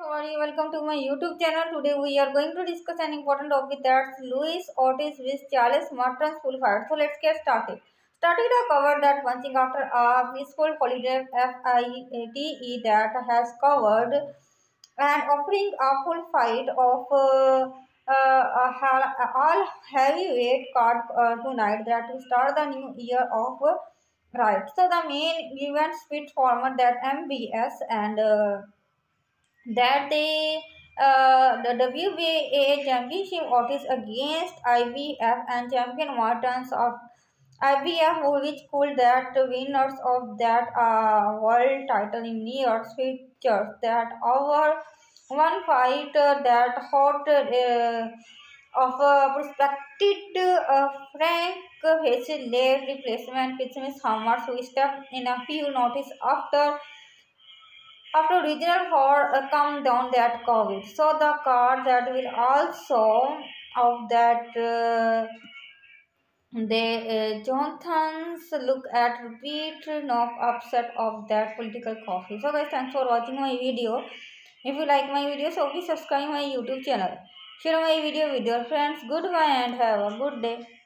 everybody, welcome to my YouTube channel. Today we are going to discuss an important topic that's Louis Ortiz with Charles Martin's full fight. So let's get started. Starting to cover that punching after a peaceful holiday FIATE that has covered and offering a full fight of all heavyweight card tonight that will start the new year of right. So the main event split format that MBS and that the WBA championship Otis against IBF and champion Martins of IBF, which could that winners of that world title in New York features that over one fight that hot of prospected Frank facing late replacement Christmas Hammers who stepped in a few notice after regional for come down that COVID. So the card that will also of that the Johnsons look at repeat knock upset of that political coffee. So guys, thanks for watching my video. If you like my video, so please subscribe my YouTube channel. Share my video with your friends. Goodbye and have a good day.